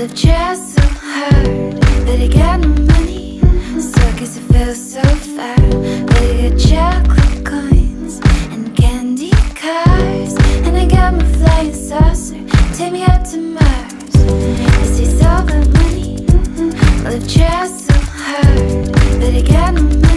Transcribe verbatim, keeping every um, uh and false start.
live just so hard, but I got no money. Suckers, it feels so far, but I got chocolate coins and candy cars, and I got my flying saucer, take me out to Mars. This is all about money. I live just so hard, but I got no money.